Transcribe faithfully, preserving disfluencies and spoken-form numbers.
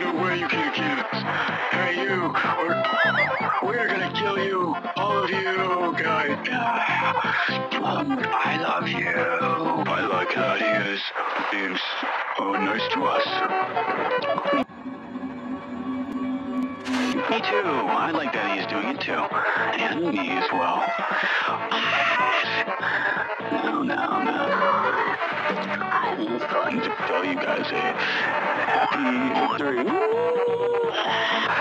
no way you can kill us. Hey, you, we're, we're gonna kill you, all of you, guys. I love you. I like how he is being so nice to us. Me too. I like that he's doing it too. And me as well. No, no, no. I'm going to tell you guys a happy victory.